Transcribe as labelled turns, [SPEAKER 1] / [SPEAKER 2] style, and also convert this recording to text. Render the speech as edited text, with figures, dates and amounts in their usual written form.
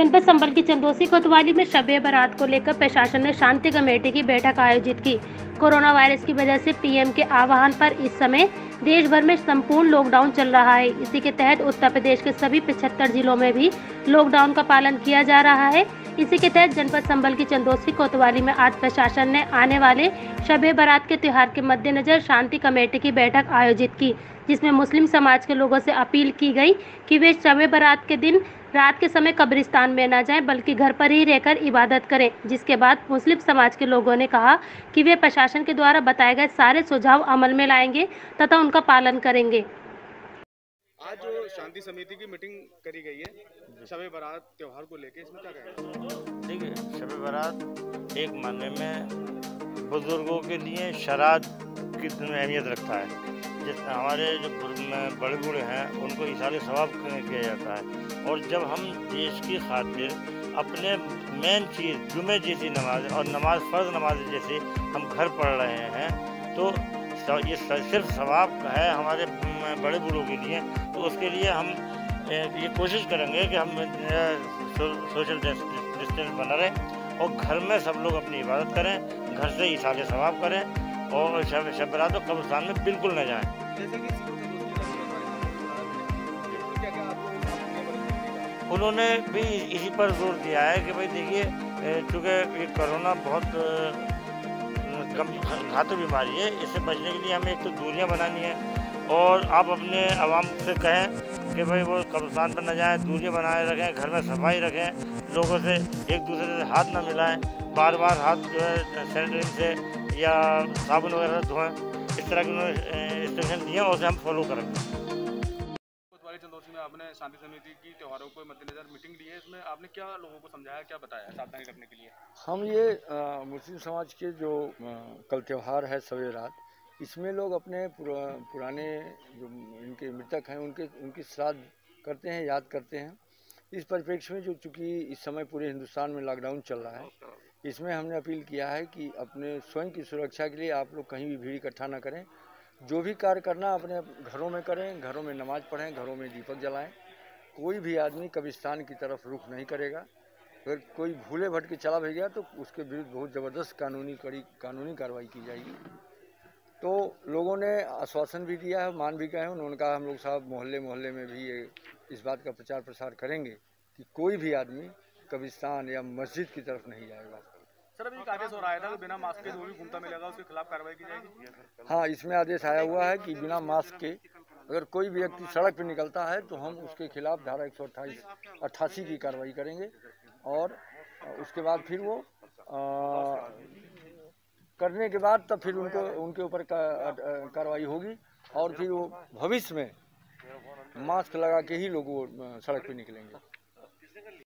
[SPEAKER 1] जनपद संबल की चंदोसी कोतवाली में शब बारात को लेकर प्रशासन ने शांति कमेटी की बैठक आयोजित की। कोरोना वायरस की वजह से पीएम के आह्वान पर इस समय देश भर में संपूर्ण लॉकडाउन चल रहा है। इसी के तहत उत्तर प्रदेश के सभी 75 जिलों में भी लॉकडाउन का पालन किया जा रहा है। इसी के तहत जनपद संबल की चंदोसी कोतवाली में आज प्रशासन ने आने वाले शब बारात के त्योहार के मद्देनजर शांति कमेटी की बैठक आयोजित की, जिसमें मुस्लिम समाज के लोगों से अपील की गई कि वे शब बारात के दिन रात के समय कब्रिस्तान में न जाएं, बल्कि घर पर ही रहकर इबादत करें। जिसके बाद मुस्लिम समाज के लोगों ने कहा कि वे प्रशासन के द्वारा बताए गए सारे सुझाव अमल में लाएंगे तथा उनका पालन करेंगे।
[SPEAKER 2] आज जो शांति समिति की मीटिंग करी गई है शब बारात त्योहार को लेकर, इसमें क्या कहेंगे?
[SPEAKER 3] देखिए, शब बारात एक मानने में बुजुर्गों के लिए शराद की अहमियत रखता है। जिस हमारे जो बड़े बूढ़े हैं उनको इशारे सवाब किया जाता है, और जब हम देश की खातिर अपने मेन चीज़ जुमे जैसी नमाज और नमाज फ़र्ज नमाज जैसे हम घर पढ़ रहे हैं, तो ये सिर्फ सवाब है हमारे बड़े बूढ़ों के लिए। तो उसके लिए हम ये कोशिश करेंगे कि हम सोशल डिस्टेंस बना रहे और घर में सब लोग अपनी इबादत करें, घर से इशारे सवाब करें और शब बारात और कब्रिस्तान में बिल्कुल न जाएं। उन्होंने भी इसी पर जोर दिया है कि भाई देखिए, चूँकि ये कोरोना बहुत घातक बीमारी है, इससे बचने के लिए हमें एक तो दूरियां बनानी है, और आप अपने आवाम से कहें कि भाई वो कब्रिस्तान पर न जाएं, दूरियां बनाए रखें, घर में सफाई रखें, लोगों से एक दूसरे से हाथ न मिलाएं, बार बार हाथ जो है सैनिटाइजर से या साबुन वगैरह धोएं। इस तरह के उन्होंने इंस्ट्रक्शन दिए और उसे हम फॉलो करेंगे।
[SPEAKER 2] कोतवाली चंदोसी में आपने शांति समिति की त्योहारों को मद्देनजर मीटिंग ली है, इसमें आपने क्या लोगों को समझाया, क्या बताया सावधानी रखने के लिए?
[SPEAKER 4] हम ये मुस्लिम समाज के जो कल त्यौहार है शब बारात, इसमें लोग अपने पुराने जो इनके मृतक हैं उनकी श्राद्ध करते हैं, याद करते हैं। इस परिप्रेक्ष्य में जो चूँकि इस समय पूरे हिंदुस्तान में लॉकडाउन चल रहा है, इसमें हमने अपील किया है कि अपने स्वयं की सुरक्षा के लिए आप लोग कहीं भी भीड़ इकट्ठा ना करें। जो भी कार्य करना अपने घरों में करें, घरों में नमाज पढ़ें, घरों में दीपक जलाएं। कोई भी आदमी कब्रिस्तान की तरफ रुख नहीं करेगा। अगर कोई भूले भटके चला भी गया तो उसके विरुद्ध बहुत ज़बरदस्त कानूनी कार्रवाई की जाएगी। तो लोगों ने आश्वासन भी दिया है, मान भी गए हैं। उन्होंने कहा हम लोग साहब मोहल्ले मोहल्ले में भी इस बात का प्रचार प्रसार करेंगे कि कोई भी आदमी कब्रिस्तान या मस्जिद की तरफ नहीं जाएगा।
[SPEAKER 2] सर, अभी एक आदेश हो रहा है कि बिना मास्क के जो भी घूमता मिलेगा उसके खिलाफ कार्रवाई की जाएगी।
[SPEAKER 4] हाँ, इसमें आदेश आया हुआ है कि बिना मास्क के अगर कोई व्यक्ति सड़क पर निकलता है तो हम उसके खिलाफ धारा 188 की कार्रवाई करेंगे, और उसके बाद फिर वो करने के बाद तब फिर उनके ऊपर कार्रवाई होगी, और फिर वो भविष्य में मास्क लगा के ही लोग वो सड़क पे निकलेंगे।